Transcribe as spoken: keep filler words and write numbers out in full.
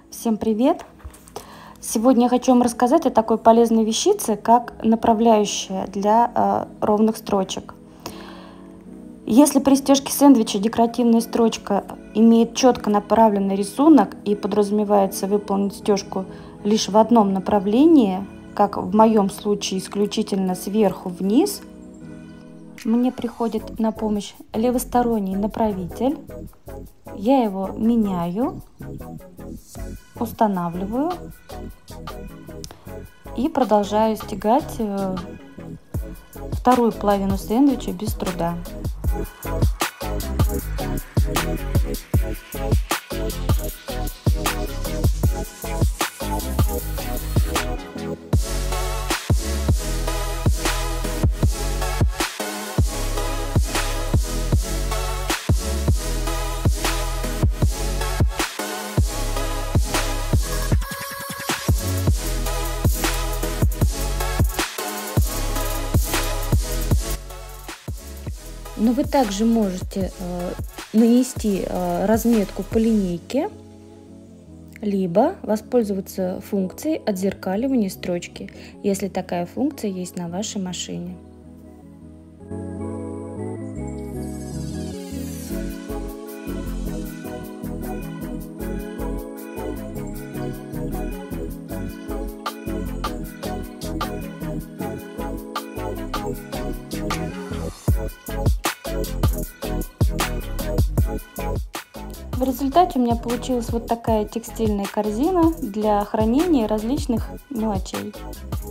Всем привет! Сегодня я хочу вам рассказать о такой полезной вещице, как направляющая для э, ровных строчек. Если при стежке сэндвича декоративная строчка имеет четко направленный рисунок и подразумевается выполнить стежку лишь в одном направлении, как в моем случае исключительно сверху вниз, мне приходит на помощь левосторонний направитель. Я его меняю, устанавливаю и продолжаю стягать вторую половину сэндвича без труда. Но вы также можете э, нанести э, разметку по линейке, либо воспользоваться функцией отзеркаливания строчки, если такая функция есть на вашей машине. В результате у меня получилась вот такая текстильная корзина для хранения различных мелочей.